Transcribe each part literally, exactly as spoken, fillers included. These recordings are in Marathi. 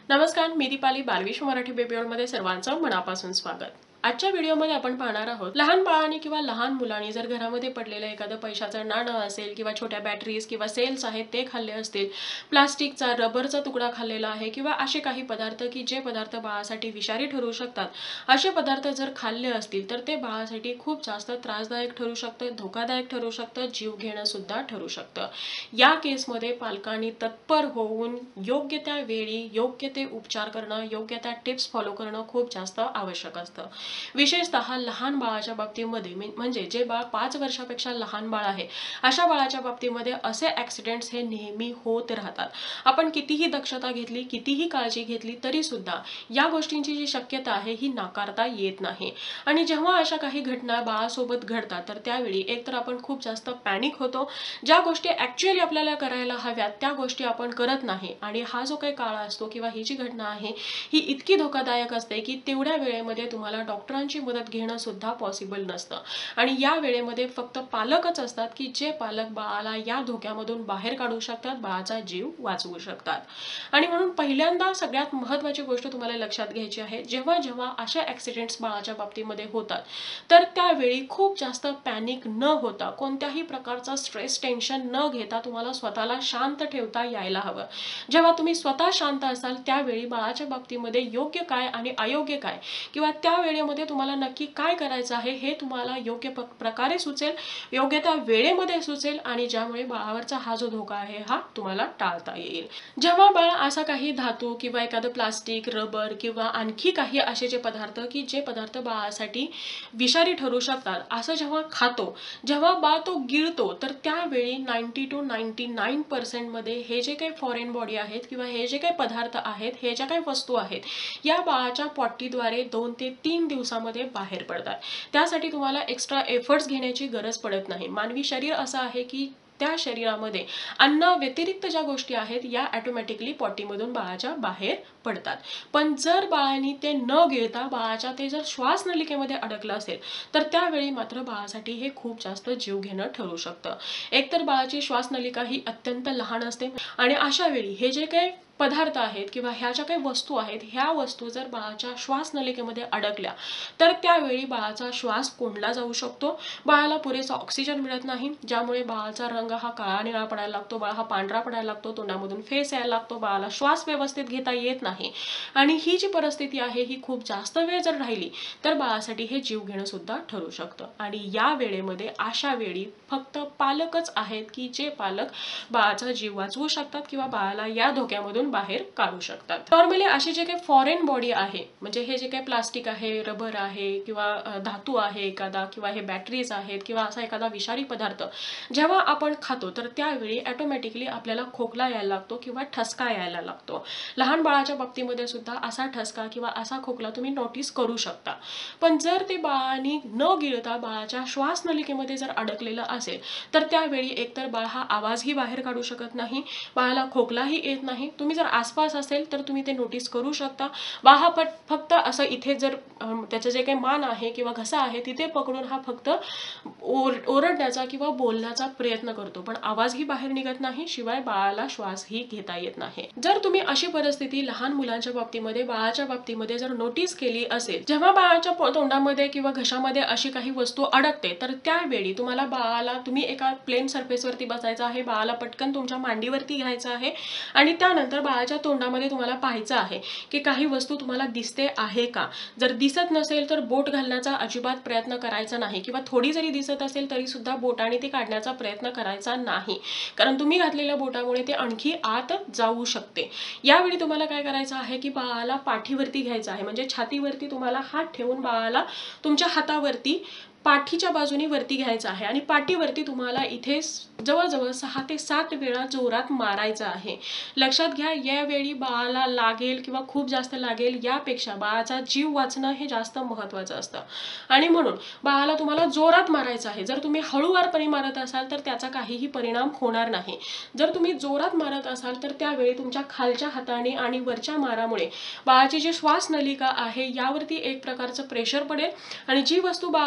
नमस्कार, मी दीपाली बालविश्व मराठी बेबी वर्ल्डमध्ये सर्वांचं मनापासून स्वागत। आजच्या व्हिडिओमध्ये आपण पाहणार आहोत लहान बाळांनी किंवा लहान मुलांनी जर घरामध्ये पडलेलं एखादं पैशाचं नाणं असेल किंवा छोट्या बॅटरीज किंवा सेल्स आहेत ते खाल्ले असतील, प्लास्टिकचा रबरचा तुकडा खाल्लेला आहे किंवा असे काही पदार्थ की जे पदार्थ बाळासाठी विषारी ठरू शकतात, असे पदार्थ जर खाल्ले असतील तर ते बाळासाठी खूप जास्त त्रासदायक ठरू शकतं, धोकादायक ठरू शकतं, जीव घेणं सुद्धा ठरू शकतं। या केसमध्ये पालकांनी तत्पर होऊन योग्य त्या वेळी योग्य ते उपचार करणं, योग्य त्या टिप्स फॉलो करणं खूप जास्त आवश्यक असतं। विशेषतः लहान बाळाच्या बाबतीमध्ये म्हणजे जे बाळ पाच वर्षापेक्षा लहान बाळ आहे, अशा बाळाच्या बाबतीमध्ये असे ऍक्सिडेंट्स हे नेहमी होत राहतात। आपण कितीही दक्षता घेतली, कितीही काळजी घेतली तरी सुद्धा या गोष्टींची जी शक्यता आहे ही नाकारता येत नाही। आणि जेव्हा अशा काही घटना बाळासोबत घडतात तर त्यावेळी एकतर आपण खूप जास्त पॅनिक होतो, ज्या गोष्टी ऍक्च्युअली आपल्याला करायला हव्यात त्या गोष्टी आपण करत नाही, आणि हा जो काही काळ असतो किंवा ही जी घटना आहे ही इतकी धोकादायक असते की तेवढ्या वेळेमध्ये तुम्हाला डॉक्टरांची मदत घेणं सुद्धा पॉसिबल नसतं। आणि या वेळेमध्ये फक्त पालकच असतात की जे पालक बाळाला या धोक्यामधून बाहेर काढू शकतात, बाळाचा जीव वाचवू शकतात। आणि म्हणून पहिल्यांदा सगळ्यात महत्त्वाची गोष्ट तुम्हाला लक्षात घ्यायची आहे, जेव्हा जेव्हा अशा ऍक्सिडेंट्स बाळाच्या बाबतीमध्ये होतात तर त्यावेळी खूप जास्त पॅनिक न होता, कोणत्याही प्रकारचा स्ट्रेस टेन्शन न घेता तुम्हाला स्वतःला शांत ठेवता यायला हवं। जेव्हा तुम्ही स्वतः शांत असाल त्यावेळी बाळाच्या बाबतीमध्ये योग्य काय आणि अयोग्य काय किंवा त्या वेळेमध्ये तुम्हाला नक्की काय करायचं आहे हे तुम्हाला योग्य प्रकारे सुचेल, योग्य त्या वेळेमध्ये सुचेल, आणि ज्यामुळे बाळावरचा हा जो धोका आहे हा तुम्हाला टाळता येईल। जेव्हा बाळ असा काही धातू किंवा एखादं प्लास्टिक, रबर किंवा आणखी काही असे जे पदार्थ की जे पदार्थ बाळासाठी विषारी ठरू शकतात असं जेव्हा खातो, जेव्हा बाळ तो गिळतो, तर त्यावेळी ninety two ninety nine percent मध्ये हे जे काही फॉरेन बॉडी आहेत किंवा हे जे काही पदार्थ आहेत, हे ज्या काही वस्तू आहेत, या बाळाच्या पॉटीद्वारे दोन ते तीन दिवसामध्ये बाहेर पडतात। त्यासाठी तुम्हाला एक्स्ट्रा एफर्ट्स घेण्याची गरज पडत नाही। मानवी शरीर असं आहे की त्या शरीरामध्ये अन्न व्यतिरिक्त ज्या गोष्टी आहेत या ऑटोमॅटिकली पॉटीमधून बाळाच्या बाहेर पडतात। पण जर बाळाने ते न गिळता बाळाच्या ते जर श्वास नलिकेमध्ये अडकलं असेल तर त्यावेळी मात्र बाळासाठी हे खूप जास्त जीव घेणं ठरू शकतं। एकतर बाळाची श्वास नलिका ही अत्यंत लहान असते, आणि अशा वेळी हे जे काही पदार्थ आहेत किंवा ह्या ज्या काही वस्तू आहेत, ह्या वस्तू जर बाळाच्या श्वास नलिकेमध्ये अडकल्या तर त्यावेळी बाळाचा श्वास कोंडला जाऊ शकतो, बाळाला पुरेसा ऑक्सिजन मिळत नाही, ज्यामुळे बाळाचा रंग हा काळा निळा पडायला लागतो, बाळ हा पांढरा पडायला लागतो, तोंडामधून फेस यायला लागतो, बाळाला श्वास व्यवस्थित घेता येत नाही। आणि ही जी परिस्थिती आहे ही खूप जास्त वेळ जर राहिली तर बाळासाठी हे जीव घेणं सुद्धा ठरू शकतं। आणि या वेळेमध्ये अशा वेळी फक्त पालकच आहेत की जे पालक बाळाचा जीव वाचवू शकतात किंवा बाळाला या धोक्यामधून बाहेर काढू शकतात। नॉर्मली अशी जे काही फॉरेन बॉडी आहे, म्हणजे हे जे काही प्लास्टिक आहे, रबर आहे किंवा धातू आहे एखादा, किंवा हे बॅटरीज आहेत किंवा असा एखादा विषारी पदार्थ जेव्हा आपण खातो तर त्यावेळी ऑटोमॅटिकली आपल्याला खोकला यायला लागतो किंवा ठसका यायला लागतो। लहान बाळाच्या बाबतीमध्ये सुद्धा असा ठसका किंवा असा खोकला तुम्ही नोटीस करू शकता। पण जर ते बाळाने न गिळता बाळाच्या श्वास नलिकेमध्ये जर अडकलेलं असेल तर त्यावेळी एकतर बाळ हा आवाजही बाहेर काढू शकत नाही, बाळाला खोकलाही येत नाही। तुम्ही जर आसपास असेल तर तुम्ही ते नोटीस करू शकता। बाळ हा फक्त असं इथे जर त्याचे जे काही मान आहे किंवा घसा आहे तिथे पकडून हा फक्त ओरडण्याचा किंवा बोलण्याचा प्रयत्न करतो, पण आवाजही बाहेर निघत नाही, शिवाय बाळाला श्वासही घेता येत नाही। जर तुम्ही अशी परिस्थिती लहान मुलांच्या बाबतीमध्ये, बाळाच्या बाबतीमध्ये जर नोटीस केली असेल, जेव्हा बाळाच्या तोंडामध्ये किंवा घशामध्ये अशी काही वस्तू अडकते तर त्यावेळी तुम्हाला बाळाला तुम्ही एका प्लेन सरफेसवरती बसायचं आहे, बाळाला पटकन तुमच्या मांडीवरती घ्यायचं आहे आणि त्यानंतर बाळाच्या तोंडामध्ये तुम्हाला पाहायचं आहे की काही वस्तू तुम्हाला दिसते आहे का। जर दिसत नसेल तर बोट घालण्याचा अजिबात प्रयत्न करायचा नाही, किंवा थोडी जरी दिसत असेल तरी सुद्धा बोटाने ती काढण्याचा प्रयत्न करायचा नाही, कारण तुम्ही घातलेल्या बोटामुळे ते आणखी आत जाऊ शकते। यावेळी तुम्हाला काय करायचं आहे की बाळाला पाठीवरती घ्यायचं आहे, म्हणजे छातीवरती तुम्हाला हात ठेवून बाळाला तुमच्या हातावरती पाठीच्या बाजूने वरती घ्यायचं आहे, आणि पाठीवरती तुम्हाला इथे जवळजवळ सहा ते सात वेळा जोरात मारायचं आहे। लक्षात घ्या, यावेळी बाळाला लागेल किंवा खूप जास्त लागेल यापेक्षा बाळाचा जीव वाचणं हे जास्त महत्त्वाचं असतं, आणि म्हणून बाळाला तुम्हाला जोरात मारायचं आहे। जर तुम्ही हळूवारपणे मारत असाल तर त्याचा काहीही परिणाम होणार नाही। जर तुम्ही जोरात मारत असाल तर त्यावेळी तुमच्या खालच्या हाताने आणि वरच्या मारामुळे बाळाची जी श्वास नलिका आहे यावरती एक प्रकारचं प्रेशर पडेल, आणि जी वस्तू बाळाने घेतली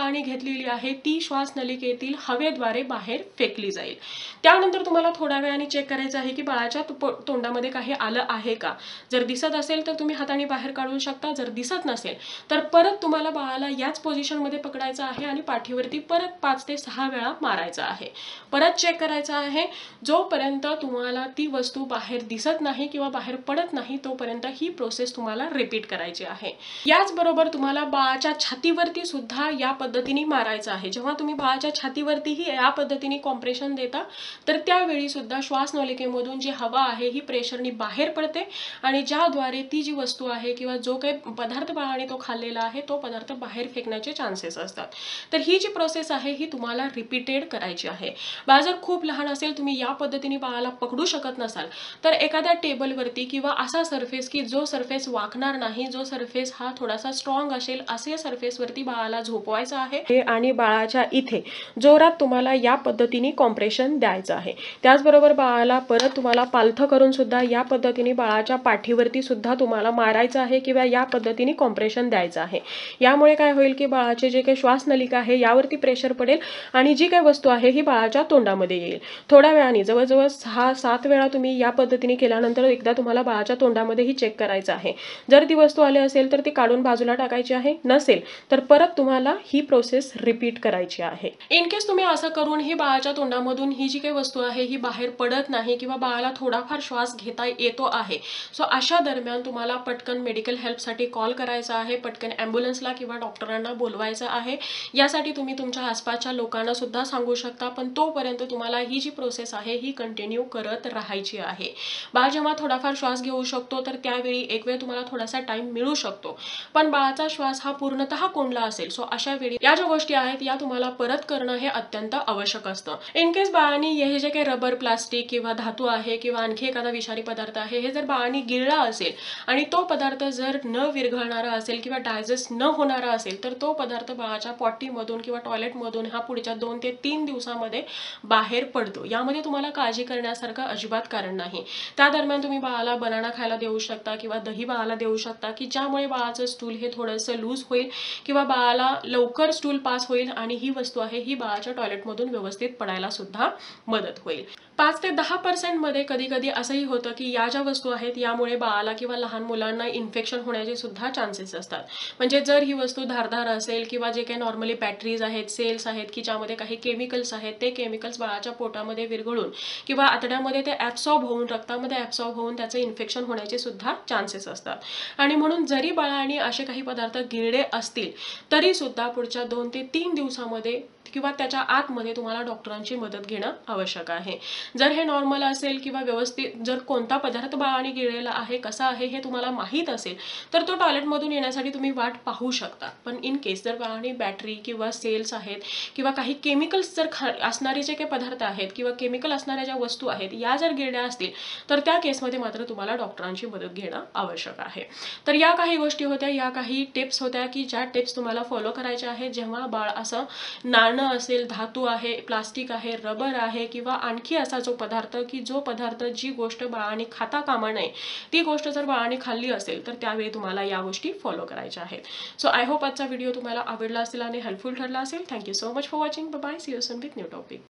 घेतलेली आहे ती श्वास नलिकेतील हवेद्वारे बाहेर फेकली जाईल. त्यानंतर तुम्हाला थोड्या वेळाने चेक करायचं आहे की बाळाच्या तोंडामध्ये काही आलं आहे का. जर दिसत असेल तर तुम्ही हाताने बाहेर काढू शकता. जर दिसत नसेल तर परत तुम्हाला बाळाला याच पोझिशन मध्ये पकडायचं आहे आणि पाठीवरती परत पाच ते सहा वेळा मारायचं आहे. परत चेक करायचं आहे. जोपर्यंत तुम्हाला ती वस्तू बाहेर दिसत नाही किंवा बाहेर पडत नाही तोपर्यंत ही प्रोसेस तुम्हाला रिपीट करायची आहे. याचबरोबर तुम्हाला बाळाच्या छातीवरती सुद्धा या पद्धतीने मारायचं आहे. जेव्हा तुम्ही बाळाच्या छातीवरतीही या पद्धतीने कॉम्प्रेशन देता तर त्यावेळी सुद्धा श्वास नलिकेमधून जी हवा आहे ही प्रेशरनी बाहेर पडते आणि ज्याद्वारे ती जी वस्तू आहे किंवा जो काही पदार्थ बाळाने तो खाल्लेला आहे तो पदार्थ बाहेर फेकण्याचे चान्सेस असतात. तर ही जी प्रोसेस आहे ही तुम्हाला रिपीटेड करायची आहे. बाळ जर खूप लहान असेल, तुम्ही या पद्धतीने बाळाला पकडू शकत नसाल तर एखाद्या टेबलवरती किंवा असा सरफेस की जो सरफेस वाकणार नाही, जो सरफेस हा थोडासा स्ट्रॉंग असेल असे सरफेसवरती बाळाला झोपवायचं आहे आणि बाळाच्या इथे जोरात तुम्हाला या पद्धतीने कॉम्प्रेशन द्यायचं आहे. त्याचबरोबर बाळाला परत तुम्हाला पालथं करून सुद्धा या पद्धतीने बाळाच्या पाठीवरती सुद्धा तुम्हाला मारायचं आहे किंवा या पद्धतीने कॉम्प्रेशन द्यायचं आहे. यामुळे काय होईल की बाळाचे जे काही श्वास नलिका आहे यावरती प्रेशर पडेल आणि जी काही वस्तू आहे ही बाळाच्या तोंडामध्ये येईल. थोड्या वेळाने जवळजवळ सहा सात वेळा तुम्ही या पद्धतीने केल्यानंतर एकदा तुम्हाला बाळाच्या तोंडामध्येही चेक करायचं आहे. जर ती वस्तू आली असेल तर ती काढून बाजूला टाकायची आहे. नसेल तर परत तुम्हाला ही प्रोसेस रिपीट करायची आहे. इन केस तुम्ही असं करून ही बाळाच्या तोंडामधून ही जी काही वस्तू आहे ही बाहेर पडत नाही किंवा बाळाला थोडाफार श्वास घेता येतो आहे, सो अशा दरम्यान तुम्हाला पटकन मेडिकल हेल्पसाठी कॉल करायचा आहे. पटकन ॲम्ब्युलन्सला किंवा डॉक्टरांना बोलवायचं आहे. यासाठी तुम्ही तुमच्या आसपासच्या लोकांना सुद्धा सांगू शकता. पण तोपर्यंत तुम्हाला ही जी प्रोसेस आहे ही कंटिन्यू करत राहायची आहे. बाळ जेव्हा थोडाफार श्वास घेऊ शकतो तर त्यावेळी एक वेळ तुम्हाला थोडासा टाइम मिळू शकतो. पण बाळाचा श्वास हा पूर्णतः कोंडला असेल सो अशा वेळी या ज्या गोष्टी आहेत या तुम्हाला परत करणं हे अत्यंत आवश्यक असतं. इन केस बाळाने हे जे काही रबर, प्लास्टिक किंवा धातू आहे किंवा आणखी एखादा विषारी पदार्थ आहे हे जर बाळाने गिळला असेल आणि तो पदार्थ जर न विरघळणारा असेल किंवा डायजेस्ट न होणारा असेल तर तो पदार्थ बाळाच्या पॉटीमधून किंवा टॉयलेटमधून हा पुढच्या दोन ते तीन दिवसामध्ये बाहेर पडतो. यामध्ये तुम्हाला काळजी करण्यासारखं अजिबात कारण नाही. त्या दरम्यान तुम्ही बाळाला बनाना खायला देऊ शकता किंवा दही बाळाला देऊ शकता की ज्यामुळे बाळाचं स्टूल हे थोडंसं लूज होईल किंवा बाळाला लवकर स्टूल पास होईल आणि ही वस्तू आहे ही बाळाच्या टॉयलेटमधून व्यवस्थित पडायला सुद्धा मदत होईल. पाच ते दहा पर्सेंट मध्ये कधी कधी असंही होतं की या ज्या वस्तू आहेत यामुळे बाळाला किंवा लहान मुलांना इन्फेक्शन होण्याचे सुद्धा चान्सेस असतात. म्हणजे जर ही वस्तू धारदार असेल किंवा जे काही नॉर्मली बॅटरीज आहेत, सेल्स आहेत की ज्यामध्ये काही केमिकल्स आहेत ते केमिकल्स बाळाच्या पोटामध्ये विरघळून किंवा आतड्यामध्ये ते ॲब्सॉर्ब होऊन रक्तामध्ये ॲब्सॉर्ब होऊन त्याचं इन्फेक्शन होण्याचे सुद्धा चान्सेस असतात. आणि म्हणून जरी बाळाने असे काही पदार्थ गिळले असतील तरी सुद्धा पुढच्या दोन ते तीन दिवसामध्ये किंवा त्याच्या आतमध्ये तुम्हाला डॉक्टरांची मदत घेणं आवश्यक आहे. जर हे नॉर्मल असेल किंवा व्यवस्थित जर कोणता पदार्थ बाळाने गिळलेला आहे, कसा आहे हे तुम्हाला माहीत असेल तर तो टॉयलेटमधून येण्यासाठी तुम्ही वाट पाहू शकता. पण इन केस जर बाळाने बॅटरी किंवा सेल्स आहेत किंवा काही केमिकल्स जर खा असणारे जे काही पदार्थ आहेत किंवा केमिकल असणाऱ्या ज्या वस्तू आहेत या जर गिळल्या असतील तर त्या केसमध्ये मात्र तुम्हाला डॉक्टरांची मदत घेणं आवश्यक आहे. तर या काही गोष्टी होत्या, या काही टिप्स होत्या की ज्या टिप्स तुम्हाला फॉलो करायच्या आहेत जेव्हा बाळ असं नाणं असेल, धातू आहे, प्लास्टिक आहे, रबर आहे किंवा आणखी असा जो पदार्थ की जो पदार्थ जी गोष्ट बाळाने खाता कामा नये ती गोष्ट जर बाळाने खाल्ली असेल तर त्यावेळी तुम्हाला या गोष्टी फॉलो करायच्या आहेत. सो आय होप आजचा व्हिडिओ तुम्हाला आवडला असेल आणि हेल्पफुल ठरला असेल. Thank you so much for watching. Bye bye. See you soon with new topic.